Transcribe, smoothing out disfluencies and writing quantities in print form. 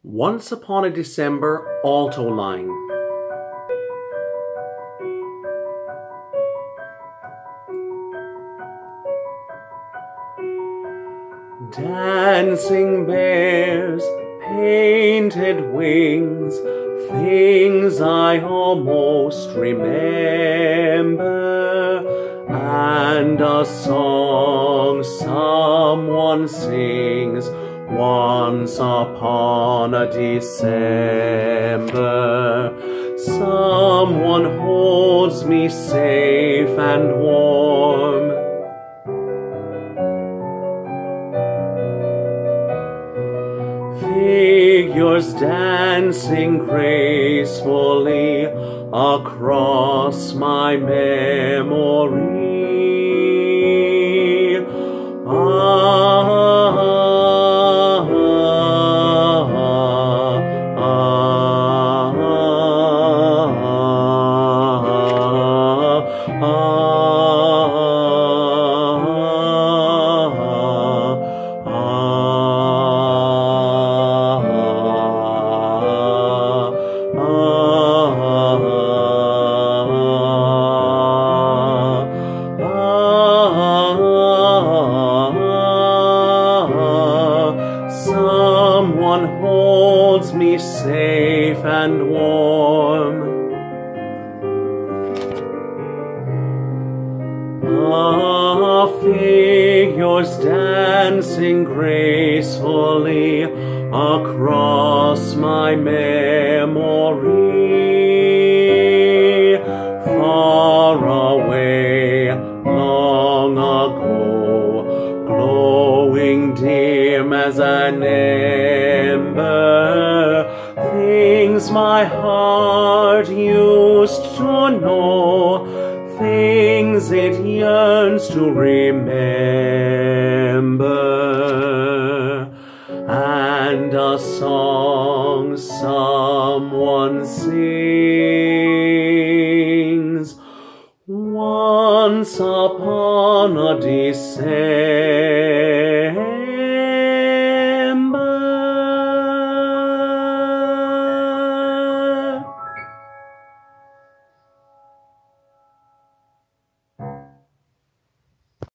Once Upon a December alto line. Dancing bears, painted wings, things I almost remember, and a song someone sings once upon a December. Someone holds me safe and warm. Figures dancing gracefully across my memory. Someone holds me safe and warm. Figures dancing gracefully across my memory. Far away, long ago, glowing dim as an ember, things my heart used to know, things it yearns to remember, and a song someone sings once upon a December.